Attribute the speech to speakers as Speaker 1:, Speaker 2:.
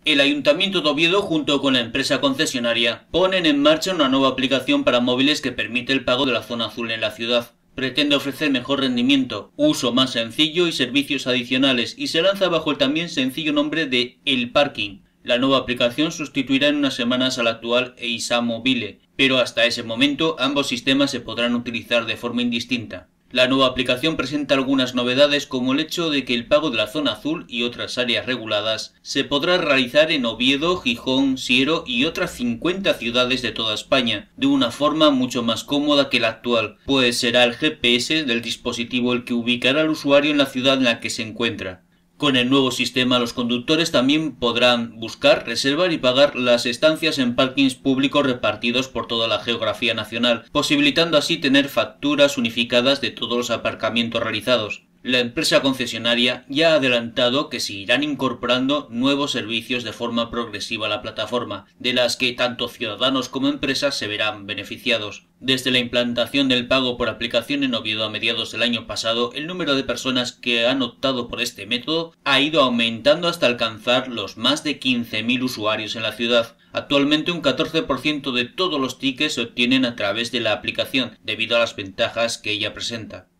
Speaker 1: El Ayuntamiento de Oviedo, junto con la empresa concesionaria, ponen en marcha una nueva aplicación para móviles que permite el pago de la zona azul en la ciudad. Pretende ofrecer mejor rendimiento, uso más sencillo y servicios adicionales, y se lanza bajo el también sencillo nombre de El Parking. La nueva aplicación sustituirá en unas semanas al actual EISA Mobile, pero hasta ese momento ambos sistemas se podrán utilizar de forma indistinta. La nueva aplicación presenta algunas novedades, como el hecho de que el pago de la zona azul y otras áreas reguladas se podrá realizar en Oviedo, Gijón, Siero y otras 50 ciudades de toda España, de una forma mucho más cómoda que la actual, pues será el GPS del dispositivo el que ubicará al usuario en la ciudad en la que se encuentra. Con el nuevo sistema, los conductores también podrán buscar, reservar y pagar las estancias en parkings públicos repartidos por toda la geografía nacional, posibilitando así tener facturas unificadas de todos los aparcamientos realizados. La empresa concesionaria ya ha adelantado que se irán incorporando nuevos servicios de forma progresiva a la plataforma, de las que tanto ciudadanos como empresas se verán beneficiados. Desde la implantación del pago por aplicación en Oviedo a mediados del año pasado, el número de personas que han optado por este método ha ido aumentando hasta alcanzar los más de 15.000 usuarios en la ciudad. Actualmente un 14% de todos los tickets se obtienen a través de la aplicación, debido a las ventajas que ella presenta.